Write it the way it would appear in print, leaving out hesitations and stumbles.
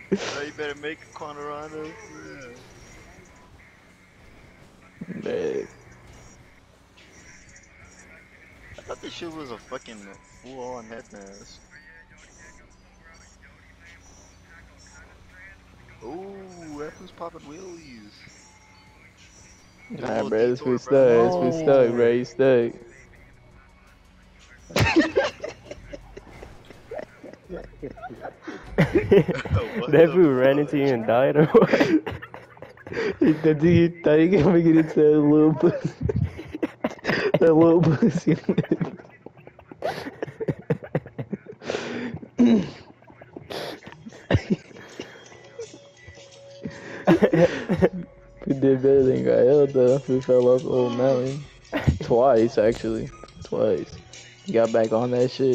Bro, you better make a corner on us. Man. I thought this shit was a fucking full-on head mask. Ooh, that was popping wheelies. Do a Alright, little bro, this detour, foot bro. stuck. This foot stuck, bro. No. He stuck. What That the fool ran into fuck? you and died or what? That dude thought he could make it into that little pussy. That little pussy. He did better than Gael though. He fell off the old mountain. Twice, actually. Twice. He got back on that shit.